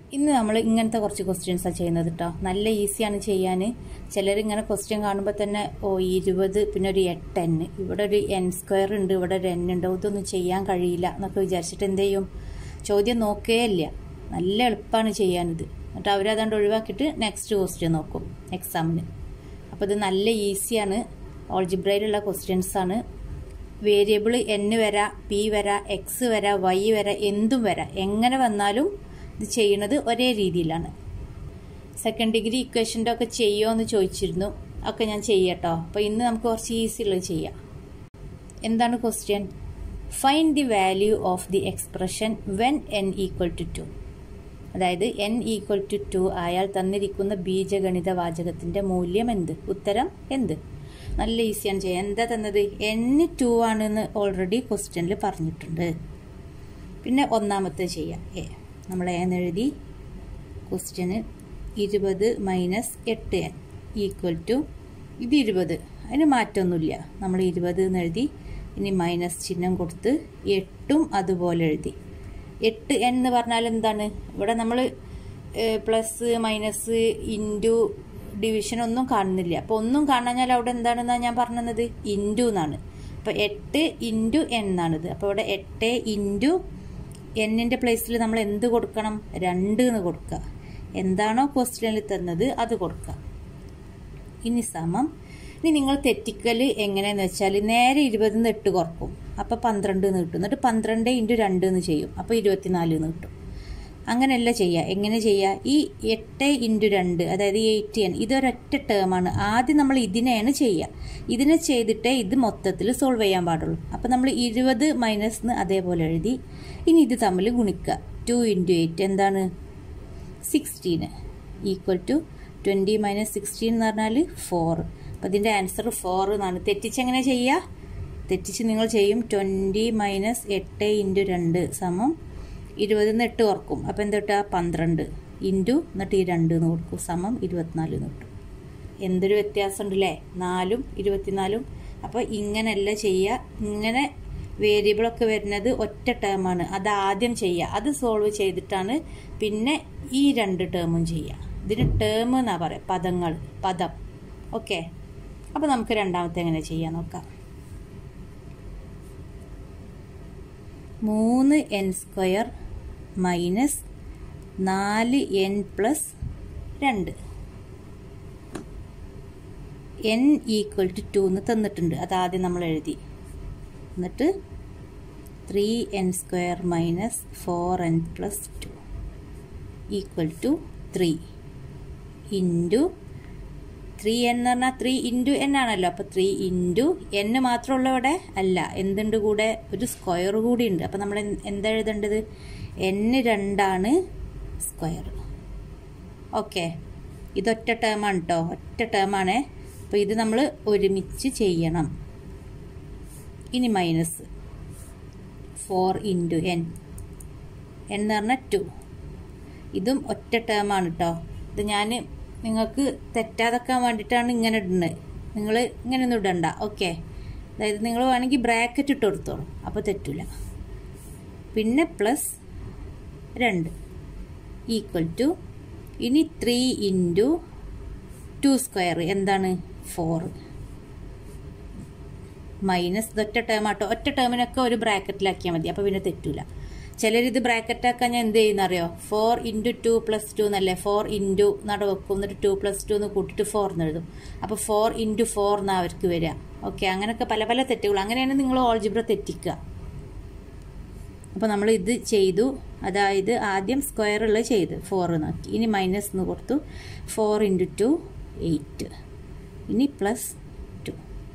ഇന്ന് നമ്മൾ ഇങ്ങനത്തെ കുറച്ച് ക്വസ്റ്റ്യൻസാണ് ചെയ്യുന്നത് കേട്ടോ. നല്ല ഈസിയാണ് ചെയ്യാൻ. ചിലരിങ്ങനെ ക്വസ്റ്റ്യൻ കാണുമ്പോൾ തന്നെ 20 പിന്നെ ഒരു 8n, ഇവിടെ ഒരു n² ഉണ്ട്, ഇവിടെ ഒരു n ഉണ്ട്, ഇതൊന്നും ചെയ്യാൻ കഴിയില്ല എന്നൊക്കെ വിചാരിച്ചിട്ട് എന്ത് ചെയ്യും, ചോദ്യം നോക്കേ ഇല്ല. നല്ല എളുപ്പമാണ് ചെയ്യാനിത്. എന്നിട്ട് അവരതുകൊണ്ട് ഒഴിവാക്കിയിട്ട് നെക്സ്റ്റ് ക്വസ്റ്റ്യൻ നോക്കും എക്സാമിന്. അപ്പോൾ ഇത് നല്ല ഈസിയാണ്. ഓൾജിബ്രയിലുള്ള ക്വസ്റ്റ്യൻസാണ്. വേരിയബിൾ n വരാം, p വരാം, x വരാം, y വരാം, എന്തും വരാം. എങ്ങനെ വന്നാലും ഇത് ചെയ്യുന്നത് ഒരേ രീതിയിലാണ്. സെക്കൻഡ് ഡിഗ്രി ഇക്വേഷൻ്റെ ഒക്കെ ചെയ്യുമോ എന്ന് ചോദിച്ചിരുന്നു. ഒക്കെ ഞാൻ ചെയ്യട്ടോ. അപ്പോൾ ഇന്ന് നമുക്ക് കുറച്ച് ഈസി ഉള്ളത് ചെയ്യാം. എന്താണ് question? Find the value of the expression when n equal to 2. അതായത് n ഈക്വൽ ടു 2 ആയാൽ തന്നിരിക്കുന്ന ബീജഗണിത വാചകത്തിന്റെ മൂല്യം എന്ത്? ഉത്തരം എന്ത്? നല്ല ഈസിയാണ് ചെയ്യാൻ. എന്താ തന്നത്? n 2 ആണെന്ന് ഓൾറെഡി ക്വസ്റ്റ്യനിൽ പറഞ്ഞിട്ടുണ്ട്. പിന്നെ ഒന്നാമത്തെ ചെയ്യാം. നമ്മൾ എഴുതി question 20 minus 8n equal to ഇത് 20. അതിന് മാറ്റമൊന്നുമില്ല. നമ്മൾ 20 എന്ന് എഴുതി. ഇനി മൈനസ് ചിഹ്നം കൊടുത്ത് 8ഉം അതുപോലെ എഴുതി. 8n എന്ന് പറഞ്ഞാൽ എന്താണ്? ഇവിടെ നമ്മൾ പ്ലസ് മൈനസ് ഇൻറ്റു ഡിവിഷൻ ഒന്നും കാണുന്നില്ല. അപ്പോൾ ഒന്നും കാണാഞ്ഞാൽ അവിടെ എന്താണെന്നാണ് ഞാൻ പറഞ്ഞത്? ഇൻറ്റു എന്നാണ്. അപ്പോൾ 8 ഇൻറ്റു n എന്നാണിത്. അപ്പോൾ ഇവിടെ 8 ഇൻറ്റു എന്നിൻ്റെ പ്ലേസിൽ നമ്മൾ എന്ത് കൊടുക്കണം? 2 എന്ന് കൊടുക്കുക. എന്താണോ ക്വസ്റ്റ്യനിൽ തന്നത് അത് കൊടുക്കുക. ഇനി സമം. ഇനി നിങ്ങൾ തെറ്റിക്കൽ എങ്ങനെയാണെന്ന് വെച്ചാൽ നേരെ 20 നിന്ന് 8 കുറക്കും. അപ്പോൾ 12 എന്ന് കിട്ടും. എന്നിട്ട് 12 ഇൻറ്റു 2 എന്ന് ചെയ്യും. അപ്പോൾ 24 എന്ന് കിട്ടും. അങ്ങനെയല്ല ചെയ്യുക. എങ്ങനെ ചെയ്യുക? ഈ 8 ഇൻറ്റു 2 അതായത് 8n ഇതൊരൊറ്റ ടേമാണ്. ആദ്യം നമ്മൾ ഇതിനെയാണ് ചെയ്യുക. ഇതിനെ ചെയ്തിട്ടേ ഇത് മൊത്തത്തിൽ സോൾവ് ചെയ്യാൻ പാടുള്ളൂ. അപ്പോൾ നമ്മൾ 20 മൈനസ് എന്ന് അതേപോലെ എഴുതി. ഇനി ഇത് തമ്മിൽ ഗുണിക്കുക. 2 ഇൻറ്റു 8 എന്താണ്? 16 ഈക്വൽ ടു 20 മൈനസ് 16 എന്ന് പറഞ്ഞാൽ 4. അപ്പോൾ ഇതിൻ്റെ ആൻസർ 4 എന്നാണ്. തെറ്റിച്ചെങ്ങനെ ചെയ്യുക? തെറ്റിച്ച് നിങ്ങൾ ചെയ്യും 20 മൈനസ് 8 ഇൻറ്റു 2 സമം 20 നിന്ന് 8 കുറക്കും. അപ്പോൾ എന്താ കിട്ടുക? 12 ഇൻറ്റു എന്നിട്ട് ഈ 2 എന്ന് കൊടുക്കും സമം 24 എന്ന് കിട്ടും. എന്തൊരു വ്യത്യാസം ഉണ്ടല്ലേ? 4ഉം 24ഉം. അപ്പോൾ ഇങ്ങനെയല്ല ചെയ്യുക. ഇങ്ങനെ വേരിയബിളൊക്കെ വരുന്നത് ഒറ്റ ടേമാണ്. അത് ആദ്യം ചെയ്യുക. അത് സോൾവ് ചെയ്തിട്ടാണ് പിന്നെ ഈ 2 ടേമും ചെയ്യുക. ഇതിന് ടേം എന്നാ പറയുക. പദങ്ങൾ, പദം. ഓക്കെ. അപ്പോൾ നമുക്ക് രണ്ടാമത്തെ എങ്ങനെ ചെയ്യാൻ നോക്കാം. 3n² minus 4n plus 2. n equal to 2 എന്ന് തന്നിട്ടുണ്ട്. അതാദ്യം നമ്മൾ എഴുതി. എന്നിട്ട് 3n² minus 4n plus 2 equal to 3 into 3n എന്ന് പറഞ്ഞാൽ 3 ഇൻറ്റു n ആണല്ലോ. അപ്പോൾ 3 ഇൻറ്റു n മാത്രമുള്ള ഇവിടെ അല്ല, എന്തുണ്ട് കൂടെ? ഒരു സ്ക്വയർ കൂടി ഉണ്ട്. അപ്പോൾ നമ്മൾ എന്താ എഴുതേണ്ടത്? n 2 square. ഓക്കെ. ഇതൊറ്റ ടേമാണ് കേട്ടോ. ഒറ്റ ടേമാണ്. അപ്പോൾ ഇത് നമ്മൾ ഒരുമിച്ച് ചെയ്യണം. ഇനി മൈനസ് 4 ഇൻറ്റു n എന്ന് പറഞ്ഞാൽ 2. ഇതും ഒറ്റ ടേമാണ് കേട്ടോ. ഇത് ഞാൻ നിങ്ങൾക്ക് തെറ്റാതെക്കാൻ വേണ്ടിയിട്ടാണ് ഇങ്ങനെ ഇടുന്നത്. നിങ്ങൾ ഇങ്ങനെയൊന്നും ഇടണ്ട. ഓക്കെ. അതായത് നിങ്ങൾ വേണമെങ്കിൽ ബ്രാക്കറ്റ് ഇട്ട് കൊടുത്തോളൂ. അപ്പോൾ തെറ്റില്ല. പിന്നെ പ്ലസ് 2 ഈക്വൽ ടു ഇനി 3 ഇൻറ്റു 2 സ്ക്വയർ എന്താണ്? 4 മൈനസ് ഇതൊറ്റ ടേമാട്ടോ. ഒറ്റ ടേമിനൊക്കെ ഒരു ബ്രാക്കറ്റിലാക്കിയാൽ മതി. അപ്പോൾ പിന്നെ തെറ്റില്ല. ചിലരിത് ബ്രാക്കറ്റാക്കാൻ ഞാൻ എന്ത് ചെയ്യുന്ന അറിയോ? 4 ഇൻറ്റു 2 പ്ലസ് 2 എന്നല്ലേ? 4 ഇൻറ്റു നട വെക്കും. എന്നിട്ട് 2 പ്ലസ് 2 എന്ന് കൂട്ടിയിട്ട് 4 എന്ന് എഴുതും. അപ്പോൾ 4 ഇൻറ്റു 4 എന്നാണ് അവർക്ക് വരിക. ഓക്കെ. അങ്ങനെയൊക്കെ പല പല തെറ്റുകൾ. അങ്ങനെയാണ് നിങ്ങൾ ഓൾജിബ്ര തെറ്റിക്കുക. അപ്പോൾ നമ്മൾ ഇത് ചെയ്തു. അതായത് ആദ്യം സ്ക്വയറുള്ളത് ചെയ്ത് 4 നോക്കി. ഇനി മൈനസ് എന്ന് കൊടുത്തു. 4 ഇൻറ്റു 2 8. ഇനി പ്ലസ് 2.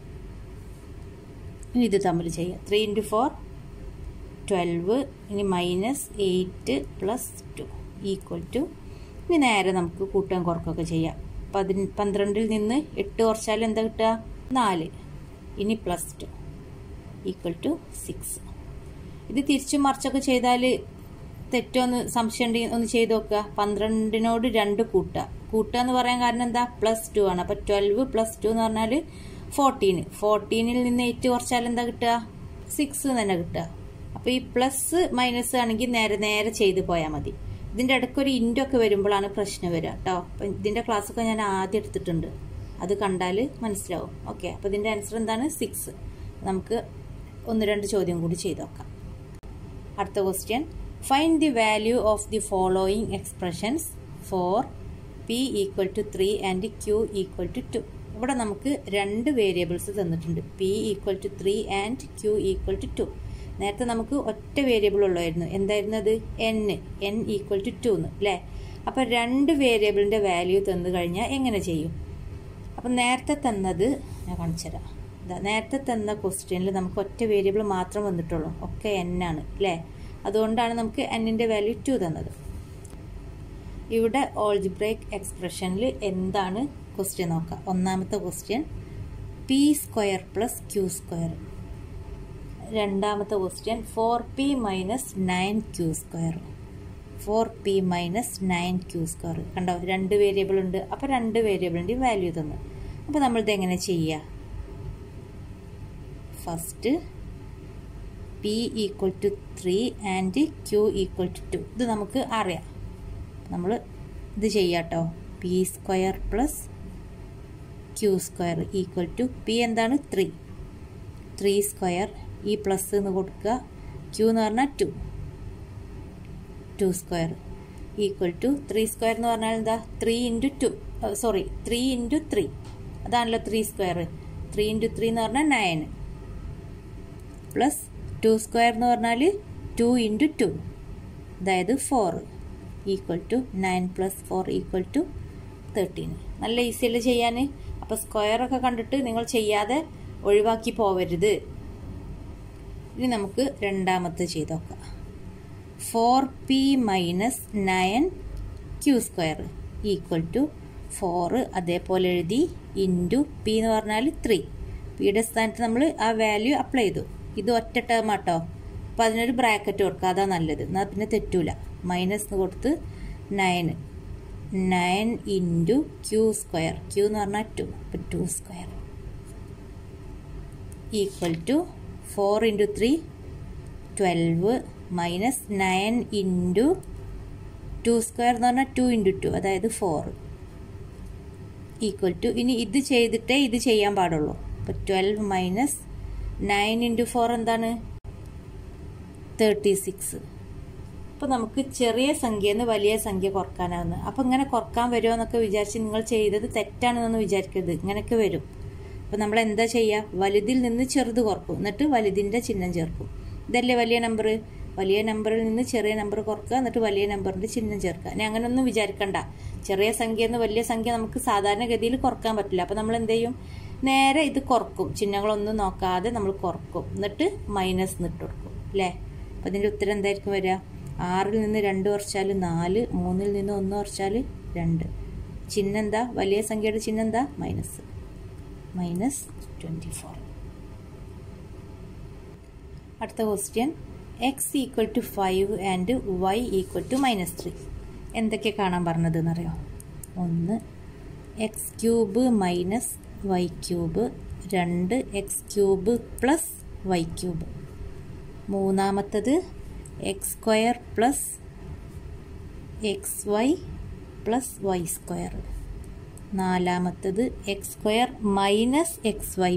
ഇനി ഇത് തമ്മിൽ ചെയ്യാം. 3 ഇൻറ്റു 4 12. ഇനി മൈനസ് 8 പ്ലസ് 2 ഈക്വൽ ടു. ഇനി നേരെ നമുക്ക് കൂട്ടാൻ കുറക്കൊക്കെ ചെയ്യാം. 12ൽ നിന്ന് 8 കുറച്ചാൽ എന്താ കിട്ടുക? 4. ഇനി പ്ലസ് 2 ഈക്വൽ ടു 6. ഇത് തിരിച്ചും മറിച്ചൊക്കെ ചെയ്താൽ തെറ്റോന്ന് സംശയം ഉണ്ടെങ്കിൽ ഒന്ന് ചെയ്ത് നോക്കുക. 12നോട് 2 കൂട്ടുക. കൂട്ടുക എന്ന് പറയാൻ കാരണം എന്താ? പ്ലസ് 2 ആണ്. അപ്പോൾ 12 പ്ലസ് 2 എന്ന് പറഞ്ഞാൽ 14. 14ൽ നിന്ന് 8 കുറച്ചാൽ എന്താ കിട്ടുക? 6 തന്നെ കിട്ടുക. അപ്പോൾ ഈ പ്ലസ് മൈനസ് ആണെങ്കിൽ നേരെ നേരെ ചെയ്ത് പോയാൽ മതി. ഇതിൻ്റെ ഇടയ്ക്കൊരു ഇൻറ്റൊക്കെ വരുമ്പോഴാണ് പ്രശ്നം വരിക കേട്ടോ. അപ്പം ഇതിൻ്റെ ക്ലാസ്സൊക്കെ ഞാൻ ആദ്യം എടുത്തിട്ടുണ്ട്, അത് കണ്ടാൽ മനസ്സിലാവും. ഓക്കെ, അപ്പോൾ ഇതിൻ്റെ ആൻസർ എന്താണ്? 6. നമുക്ക് 1-2 ചോദ്യം കൂടി ചെയ്ത് നോക്കാം. അടുത്ത question, find the value of the following expressions for p = 3 and q = 2. ഇവിടെ നമുക്ക് 2 വേരിയബിൾസ് തന്നിട്ടുണ്ട്, p = 3 ആൻഡ് q = 2. നേരത്തെ നമുക്ക് ഒറ്റ വേരിയബിൾ ഉള്ളായിരുന്നു, എന്തായിരുന്നു അത്? n = 2 എന്ന് അല്ലേ. അപ്പം 2 വേരിയബിളിൻ്റെ വാല്യൂ തന്നു കഴിഞ്ഞാൽ എങ്ങനെ ചെയ്യും? അപ്പം നേരത്തെ തന്നത് ഞാൻ കാണിച്ചു തരാം. നേരത്തെ തന്ന ക്വസ്റ്റ്യനിൽ നമുക്ക് ഒറ്റ വേരിയബിൾ മാത്രം വന്നിട്ടുള്ളൂ, ഒക്കെ n ആണ് അല്ലേ. അതുകൊണ്ടാണ് നമുക്ക് n-ൻ്റെ വാല്യൂ 2 തന്നത്. ഇവിടെ ഓൾജിബ്രൈക് എക്സ്പ്രഷനിൽ എന്താണ് ക്വസ്റ്റ്യൻ നോക്കാം. ഒന്നാമത്തെ ക്വസ്റ്റ്യൻ p² + q². രണ്ടാമത്തെ question 4p - 9q². 4p - 9q². കണ്ടോ, 2 വേരിയബിൾ ഉണ്ട്. അപ്പോൾ 2 വേരിയബിളിൻ്റെ വാല്യൂ തന്നു. അപ്പോൾ നമ്മളിത് എങ്ങനെ ചെയ്യുക? First p = 3 and q = 2. ഇത് നമുക്ക് അറിയാം. നമ്മൾ ഇത് ചെയ്യാം കേട്ടോ. p² + q² = p എന്താണ്? 3. 3² ഈ പ്ലസ് എന്ന് കൊടുക്കുക, q എന്ന് പറഞ്ഞാൽ 2. 2² = 3² എന്ന് പറഞ്ഞാൽ എന്താ? 3 × 2, 3 × 3 അതാണല്ലോ 3². 3 × 3 എന്ന് പറഞ്ഞാൽ 9 പ്ലസ് 2² എന്ന് പറഞ്ഞാൽ 2 × 2, അതായത് 4 = 9 + 4 = 13. നല്ല ഈസി അല്ലേ ചെയ്യാൻ? അപ്പോൾ സ്ക്വയറൊക്കെ കണ്ടിട്ട് നിങ്ങൾ ചെയ്യാതെ ഒഴിവാക്കി പോവരുത്. ഇനി നമുക്ക് രണ്ടാമത്തെ ചെയ്ത് നോക്കാം. 4p - 9q² = 4 അതേപോലെ എഴുതി, ഇൻറ്റു p എന്ന് പറഞ്ഞാൽ 3. പിയുടെ സ്ഥാനത്ത് നമ്മൾ ആ വാല്യൂ അപ്ലൈ ചെയ്തു. ഇത് ഒറ്റ ടേം ആട്ടോ, അപ്പോൾ അതിനൊരു ബ്രാക്കറ്റ് കൊടുക്കുക, അതാ നല്ലത്, എന്നാൽ പിന്നെ തെറ്റൂല. മൈനസ് എന്ന് കൊടുത്ത് 9 × q², q എന്ന് പറഞ്ഞാൽ 2, അപ്പോൾ 2² = 4 × 3 12 -9 × 2² എന്ന് പറഞ്ഞാൽ 2 × 2, അതായത് 4 = ഇനി ഇത് ചെയ്തിട്ടേ ഇത് ചെയ്യാൻ പാടുള്ളൂ. അപ്പോൾ 12 - 9 × 4 എന്താണ്? 36. അപ്പോൾ നമുക്ക് ചെറിയ സംഖ്യയിൽ നിന്ന് വലിയ സംഖ്യ കുറക്കാനാവുന്നത്. അപ്പോൾ ഇങ്ങനെ കുറക്കാൻ വരുമോ എന്നൊക്കെ വിചാരിച്ച് നിങ്ങൾ ചെയ്തത് തെറ്റാണെന്നൊന്ന് വിചാരിക്കരുത്, ഇങ്ങനെയൊക്കെ വരും. അപ്പോൾ നമ്മൾ എന്താ ചെയ്യുക? വലുതിൽ നിന്ന് ചെറുത് കുറക്കും, എന്നിട്ട് വലുതിൻ്റെ ചിഹ്നം ചേർക്കും. ഇതല്ലേ വലിയ നമ്പർ? വലിയ നമ്പറിൽ നിന്ന് ചെറിയ നമ്പർ കുറക്കുക, എന്നിട്ട് വലിയ നമ്പറിൻ്റെ ചിഹ്നം ചേർക്കുക. ഇനി അങ്ങനെയൊന്നും വിചാരിക്കണ്ട. ചെറിയ സംഖ്യയിൽ നിന്ന് വലിയ സംഖ്യ നമുക്ക് സാധാരണഗതിയിൽ കുറക്കാൻ പറ്റില്ല. അപ്പോൾ നമ്മൾ എന്ത് ചെയ്യും? നേരെ ഇത് കുറക്കും, ചിഹ്നങ്ങളൊന്നും നോക്കാതെ നമ്മൾ കുറക്കും, എന്നിട്ട് മൈനസ് ഇട്ട് കൊടുക്കും അല്ലേ. അപ്പോൾ അതിൻ്റെ ഉത്തരം എന്തായിരിക്കും വരിക? 6ൽ നിന്ന് 2 കുറച്ചാൽ 4, 3ൽ നിന്ന് 1 കുറച്ചാൽ 2. ചിഹ്നം എന്താ? വലിയ സംഖ്യയുടെ ചിഹ്നം എന്താ? -24. അടുത്ത ക്വസ്റ്റ്യൻ, x = 5 ആൻഡ് y = -3. എന്തൊക്കെ കാണാൻ പറഞ്ഞത് എന്നറിയോ? 1 x³ - y³, 2 x³ + y³. മൂന്നാമത്തത് x² + xy + y². നാലാമത്തത് x² - xy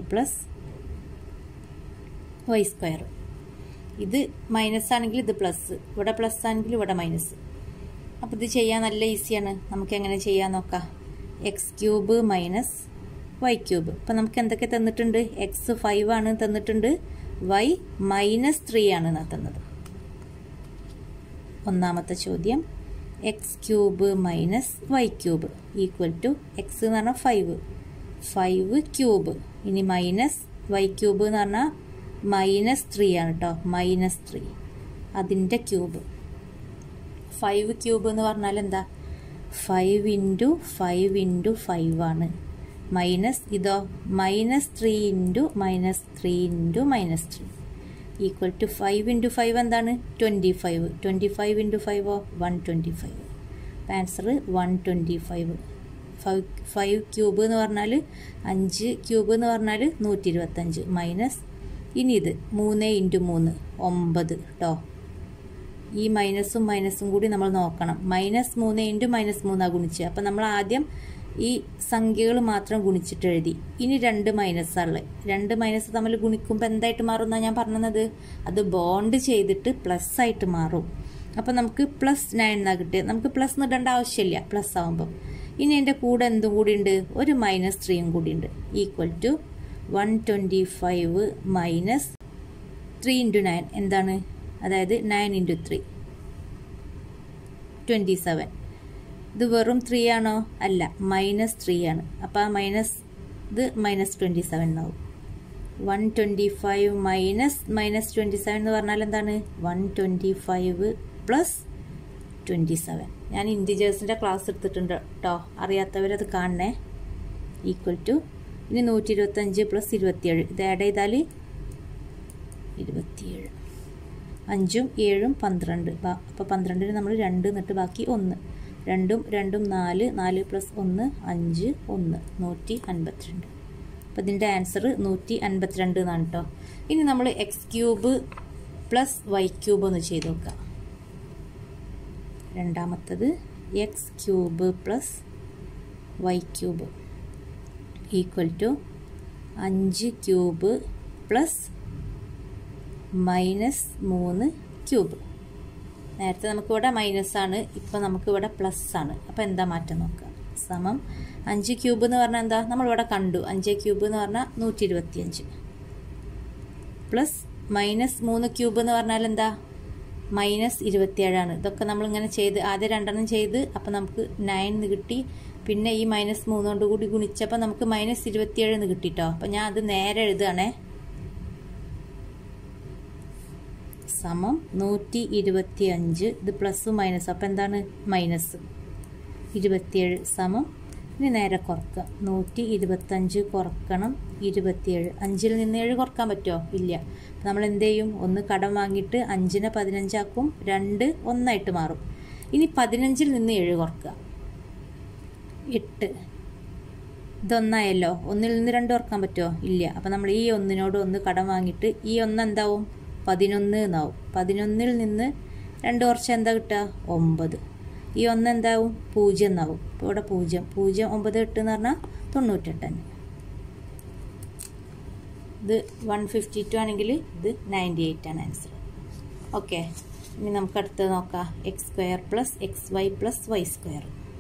+ y². ഇത് മൈനസ് ആണെങ്കിൽ ഇത് പ്ലസ്, ഇവിടെ പ്ലസ് ആണെങ്കിൽ ഇവിടെ മൈനസ്. അപ്പോൾ ഇത് ചെയ്യാൻ നല്ല ഈസിയാണ്. നമുക്ക് എങ്ങനെ ചെയ്യാൻ നോക്കാം. x³ - y³. അപ്പോൾ നമുക്ക് എന്തൊക്കെ തന്നിട്ടുണ്ട്? x 5 ആണ് തന്നിട്ടുണ്ട്, y -3 ആണ് തന്നത്. ഒന്നാമത്തെ ചോദ്യം, x³ - y³ = x എന്ന് പറഞ്ഞാൽ 5³ ഇനി മൈനസ് y³ എന്ന് പറഞ്ഞാൽ -3 ആണ് കേട്ടോ, -3 അതിൻ്റെ ക്യൂബ്. 5³ എന്ന് പറഞ്ഞാൽ എന്താ? 5 × 5 × 5 ആണ്. മൈനസ് ഇതോ -3 × -3 × -3 = 5 × 5 എന്താണ്? 25. 25 × 5 125. ആൻസർ 125. 5³ എന്ന് പറഞ്ഞാൽ 5³ എന്ന് പറഞ്ഞാൽ 125 മൈനസ് ഇനി ഇത് 3 × 3 9 കേട്ടോ. ഈ മൈനസും മൈനസും കൂടി നമ്മൾ നോക്കണം. -3 ഇൻറ്റു -3 ഗുണിച്ച്. അപ്പം നമ്മൾ ആദ്യം ഈ സംഖ്യകൾ മാത്രം ഗുണിച്ചിട്ട് എഴുതി. ഇനി 2 മൈനസാണ്. 2 മൈനസ് തമ്മിൽ ഗുണിക്കുമ്പോൾ എന്തായിട്ട് മാറും എന്നാണ് ഞാൻ പറഞ്ഞത്? അത് ബോണ്ട് ചെയ്തിട്ട് പ്ലസ് ആയിട്ട് മാറും. അപ്പം നമുക്ക് +9 എന്നാണ് കിട്ടിയത്. നമുക്ക് പ്ലസ് ഇടേണ്ട ആവശ്യമില്ല പ്ലസ് ആകുമ്പോൾ. ഇനി എൻ്റെ കൂടെ എന്തും കൂടി ഉണ്ട്? ഒരു -3 കൂടി ഉണ്ട്. ഈക്വൽ ടു 125 മൈനസ് 3 ഇൻറ്റു 9 എന്താണ്? അതായത് 9 ഇൻറ്റു 3 27. ഇത് വെറും 3 ആണോ? അല്ല, -3 ആണ്. അപ്പോൾ ആ ഇത് -27 എന്നാവും. 125 മൈനസ് -27 എന്ന് പറഞ്ഞാൽ എന്താണ്? 125 പ്ലസ് 27. ഞാൻ ഇൻറ്റിജേഴ്സിൻ്റെ ക്ലാസ് എടുത്തിട്ടുണ്ട് കേട്ടോ, അറിയാത്തവരത് കാണണേ. ഈക്വൽ ടു ഇനി 125 പ്ലസ് 27 ഇത് ആഡ് ചെയ്താൽ 27. 5ഉം 7ഉം 12. അപ്പോൾ 12ന് നമ്മൾ 2 എന്നിട്ട് ബാക്കി 1. 2ഉം 2ഉം 4. 4 പ്ലസ് 1 5 1 152. അപ്പോൾ ഇതിൻ്റെ ആൻസർ 152 എന്നാണ് കേട്ടോ. ഇനി നമ്മൾ x³ പ്ലസ് y³ ഒന്ന് ചെയ്ത് നോക്കാം. രണ്ടാമത്തത് x³ plus y³ equal to 5³ plus -3³ നേരത്തെ നമുക്കിവിടെ മൈനസാണ്, ഇപ്പോൾ നമുക്കിവിടെ പ്ലസ് ആണ്. അപ്പോൾ എന്താ മാറ്റം നോക്കുക. സമം 5³ എന്ന് പറഞ്ഞാൽ എന്താ? നമ്മളിവിടെ കണ്ടു. 5³ എന്ന് പറഞ്ഞാൽ 125 പ്ലസ് -3³ എന്ന് പറഞ്ഞാൽ എന്താ? -27 ആണ്. ഇതൊക്കെ നമ്മളിങ്ങനെ ചെയ്ത് ആദ്യം 2 ചെയ്ത് അപ്പോൾ നമുക്ക് 9 കിട്ടി. പിന്നെ ഈ -3 കൊണ്ട് കൂടി ഗുണിച്ചപ്പോൾ നമുക്ക് -27 കിട്ടിട്ടോ. അപ്പോൾ ഞാൻ അത് നേരെ എഴുതുകയാണേ. സമം 125. ഇത് പ്ലസ് മൈനസ്, അപ്പോൾ എന്താണ്? -27 സമം. ഇനി നേരെ കുറക്കുക. 125 കുറക്കണം 27. 5ൽ നിന്ന് 7 കുറക്കാൻ പറ്റുമോ? ഇല്ല. അപ്പോൾ നമ്മൾ എന്ത് ചെയ്യും? 1 കടം വാങ്ങിയിട്ട് 5നെ 15 ആക്കും. 2 1 മാറും. ഇനി 15ൽ നിന്ന് 7 കുറക്കുക. 8. ഇതൊന്നായല്ലോ. 1ൽ നിന്ന് 2 കുറക്കാൻ പറ്റുമോ? ഇല്ല. അപ്പോൾ നമ്മൾ ഈ 1നോട് 1 കടം വാങ്ങിയിട്ട് ഈ 1 എന്താവും? 11 എന്നാവും. 11ൽ നിന്ന് 2 കുറച്ച് എന്താ കിട്ടുക? 9. ഈ 1 എന്താവും? 0 എന്നാവും. ഇപ്പോൾ ഇവിടെ 0 0 9 8 എന്ന് പറഞ്ഞാൽ 98. ഇത് 152 ആണെങ്കിൽ ഇത് 98 ആണ് ആൻസർ. ഓക്കെ, ഇനി നമുക്ക് അടുത്തത് നോക്കാം. x² plus xy plus y².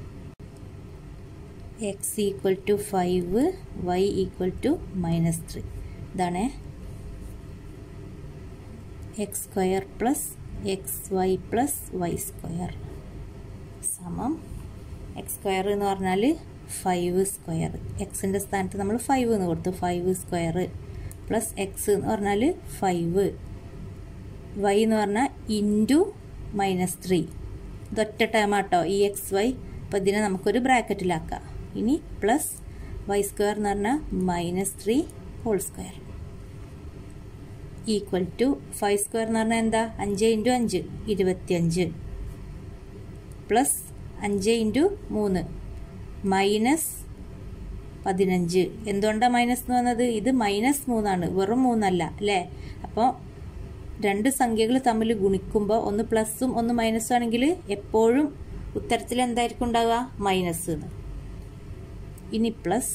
x equal to 5 y equal to -3. ഇതാണ് x² plus xy plus y² സമം x² എന്ന് പറഞ്ഞാൽ 5². എക്സിൻ്റെ സ്ഥാനത്ത് നമ്മൾ 5 എന്ന് കൊടുത്തു. 5² പ്ലസ് x എന്ന് പറഞ്ഞാൽ 5, y എന്ന് പറഞ്ഞാൽ ഇൻറ്റു -3. ഇതൊറ്റ ടേമാട്ടോ ഈ xy. അപ്പോൾ ഇതിനെ നമുക്കൊരു ബ്രാക്കറ്റിലാക്കാം. ഇനി പ്ലസ് y² എന്ന് പറഞ്ഞാൽ -3 ഹോൾ സ്ക്വയർ ഈക്വൽ ടു 5² എന്ന് പറഞ്ഞാൽ എന്താ? 5 ഇൻറ്റു 5 25 പ്ലസ് 5 ഇൻറ്റു 3 -15. എന്തുകൊണ്ടാണ് മൈനസ് എന്ന് വന്നത്? ഇത് -3 ആണ്, വെറും 3 അല്ല അല്ലേ? അപ്പോൾ 2 സംഖ്യകൾ തമ്മിൽ ഗുണിക്കുമ്പോൾ ഒന്ന് പ്ലസും ഒന്ന് മൈനസും ആണെങ്കിൽ എപ്പോഴും ഉത്തരത്തിൽ എന്തായിരിക്കും ഉണ്ടാവുക? മൈനസ് എന്ന്. ഇനി പ്ലസ്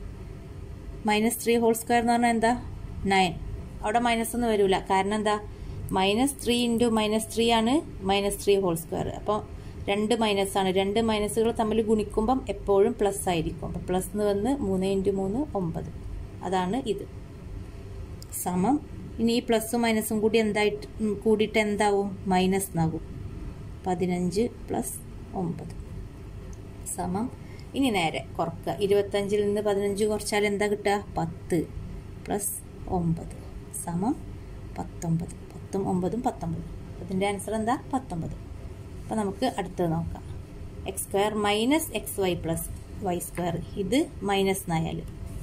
-3 ഹോൾ സ്ക്വയർ എന്ന് പറഞ്ഞാൽ എന്താ? 9. അവിടെ മൈനസ് ഒന്നും വരില്ല. കാരണം എന്താ? -3 ഇൻറ്റു -3 ആണ് -3 ഹോൾ സ്ക്വയർ. അപ്പോൾ 2 മൈനസാണ്. 2 മൈനസുകൾ തമ്മിൽ ഗുണിക്കുമ്പം എപ്പോഴും പ്ലസ് ആയിരിക്കും. അപ്പോൾ പ്ലസ് എന്ന് വന്ന് 3 ഇൻറ്റു 3 9. അതാണ് ഇത്. സമം. ഇനി ഈ പ്ലസും മൈനസും കൂടി കൂടിയിട്ട് എന്താവും? മൈനസ് എന്നാകും. 15 പ്ലസ് 9 സമം. ഇനി നേരെ കുറക്കുക. 25ൽ നിന്ന് 15 കുറച്ചാൽ എന്താ കിട്ടുക? 10 പ്ലസ് 9 സമം 19. 10ഉം 9ഉം 19. അതിൻ്റെ ആൻസർ എന്താ? 19. അപ്പോൾ നമുക്ക് അടുത്തത് നോക്കാം. x² minus xy plus y². ഇത് മൈനസ് എന്നായാൽ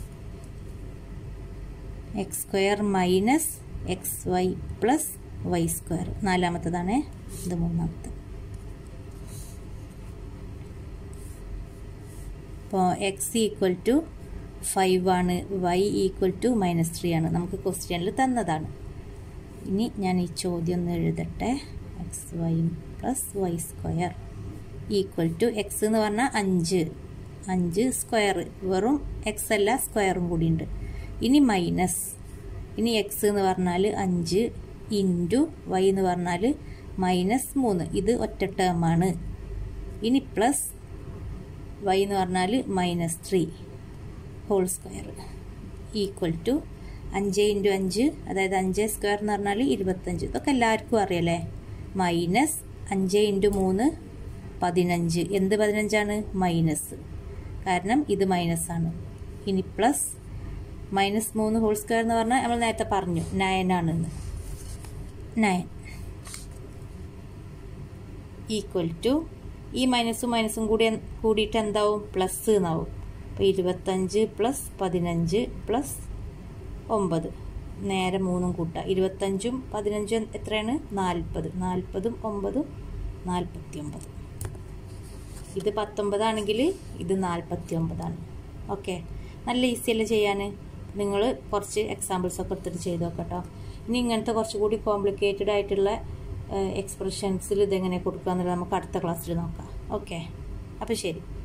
x² minus xy plus y². നാലാമത്തതാണ്. ഇത് മൂന്നാമത്തെ. അപ്പോൾ x ഈക്വൽ ടു 5 ആണ്, y ഈക്വൽ ടു -3 ആണ്. നമുക്ക് ക്വസ്റ്റ്യനിൽ തന്നതാണ്. ഇനി ഞാൻ ഈ ചോദ്യം ഒന്ന് എഴുതട്ടെ. X y plus y square equal to x എന്ന് പറഞ്ഞാൽ 5 സ്ക്വയർ, വെറും എക്സ് അല്ല സ്ക്വയറും കൂടി ഉണ്ട്. ഇനി മൈനസ്, ഇനി എക്സ് എന്ന് പറഞ്ഞാൽ 5 ഇൻറ്റു വൈ എന്ന് പറഞ്ഞാൽ -3, ഇത് ഒറ്റ ടേമാണ്. ഇനി പ്ലസ് വൈ എന്ന് പറഞ്ഞാൽ -3 whole square equal to 5 into 5, അതായത് 5 സ്ക്വയർ എന്ന് പറഞ്ഞാൽ 25. ഇതൊക്കെ എല്ലാവർക്കും അറിയാലേ. Minus 5 into 3 15. എന്ത് 15ആണ്? മൈനസ്, കാരണം ഇത് മൈനസാണ്. ഇനി പ്ലസ് -3 ഹോൾ സ്ക്വയർ എന്ന് പറഞ്ഞാൽ നമ്മൾ നേരത്തെ പറഞ്ഞു 9 ആണെന്ന്. 9 ഈക്വൽ ടു ഈ മൈനസും കൂടിയിട്ട് എന്താവും? പ്ലസ് എന്നാവും. അപ്പോൾ 25 പ്ലസ് 15 പ്ലസ് 9, നേരെ 3 കൂട്ടുക. 25ഉം 15ഉം എത്രയാണ്? 40. 40ഉം 9ഉം 49. ഇത് 19 ആണെങ്കിൽ ഇത് 49 ആണ്. ഓക്കെ, നല്ല ഈസി അല്ലേ ചെയ്യാൻ? നിങ്ങൾ കുറച്ച് എക്സാമ്പിൾസ് ഒക്കെ എടുത്തിട്ട് ചെയ്ത് നോക്കട്ടോ. ഇനി ഇങ്ങനത്തെ കുറച്ചുകൂടി കോംപ്ലിക്കേറ്റഡ് ആയിട്ടുള്ള എക്സ്പ്രഷൻസിൽ ഇതെങ്ങനെ കൊടുക്കുക എന്നുള്ളത് നമുക്ക് അടുത്ത ക്ലാസ്സിൽ നോക്കാം. ഓക്കെ, അപ്പോൾ ശരി.